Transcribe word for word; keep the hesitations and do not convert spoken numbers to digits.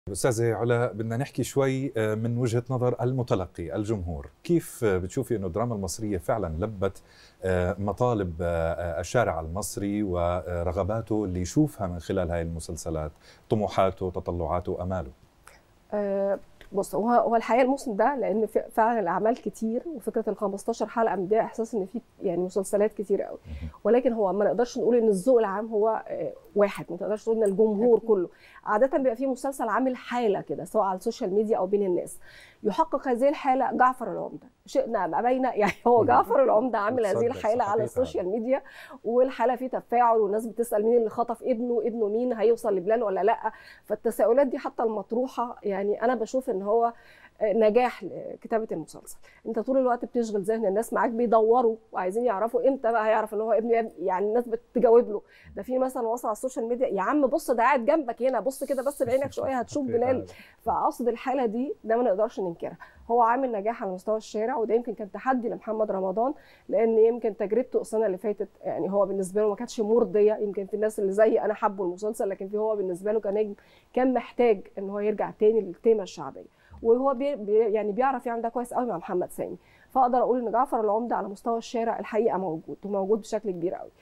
أستاذة علا، بدنا نحكي شوي من وجهة نظر المتلقي الجمهور. كيف بتشوفي أنه الدراما المصرية فعلا لبت مطالب الشارع المصري ورغباته اللي يشوفها من خلال هاي المسلسلات، طموحاته تطلعاته أماله؟ أه بص، هو هو الحقيقه الموسم ده لان فعلا الاعمال كتير، وفكره ال خمستاشر حلقه مديها احساس ان في يعني مسلسلات كتير قوي، ولكن هو ما نقدرش نقول ان الذوق العام هو واحد، ما تقدرش تقول ان الجمهور كله. عاده بيبقى في مسلسل عامل حاله كده سواء على السوشيال ميديا او بين الناس، يحقق هذه الحاله جعفر العمده، شئنا ام ابينا يعني هو جعفر العمده عامل هذه الحاله على السوشيال ميديا، والحاله فيه تفاعل والناس بتسال مين اللي خطف ابنه، ابنه مين، هيوصل لبلال ولا لا. فالتساؤلات دي حتى المطروحه، يعني انا بشوف ان هو نجاح لكتابه المسلسل. انت طول الوقت بتشغل ذهن الناس معاك، بيدوروا وعايزين يعرفوا امتى بقى هيعرف ان هو ابنه، يعني الناس بتجاوب له. ده في مثلا وصل على السوشيال ميديا، يا عم بص ده قاعد جنبك هنا، بص كده بس بعينك شويه هتشوف بلال. فاقصد الحاله دي ده ما نقدرش ننكرها، هو عامل نجاح على مستوى الشارع، وده يمكن كان تحدي لمحمد رمضان، لان يمكن تجربته السنه اللي فاتت يعني هو بالنسبه له ما كانتش مرضيه. يمكن في الناس اللي زي انا حبوا المسلسل، لكن في هو بالنسبه له كنجم كان محتاج ان هو يرجع تاني للتيمه الشعبيه، وهو بي يعني بيعرف يعمل ده كويس قوي مع محمد سامي. فاقدر اقول ان جعفر العمده على مستوى الشارع الحقيقه موجود، وموجود بشكل كبير قوي.